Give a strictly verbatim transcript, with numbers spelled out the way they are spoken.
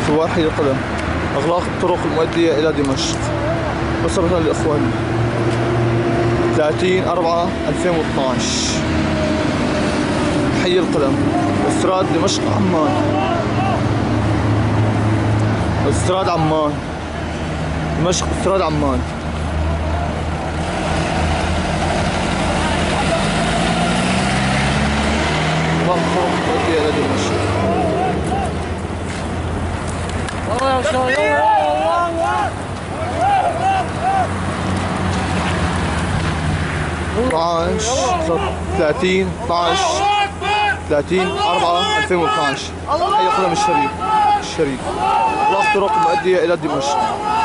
ثوار حي القلم، إغلاق الطرق المؤدية إلى دمشق. وصلنا للإخوان ثلاثين أربعة ألفين واثناشر. حي القلم، استراد دمشق عمان، استراد عمان، دمشق استراد عمان. إغلاق الطرق المؤدية إلى دمشق. اثناشر ثلاثين اثناشر ثلاثين أربعة ألفين واثناشر. حي القلم الشريف الشريف. إغلاق الطرق المؤدية إلى دمشق.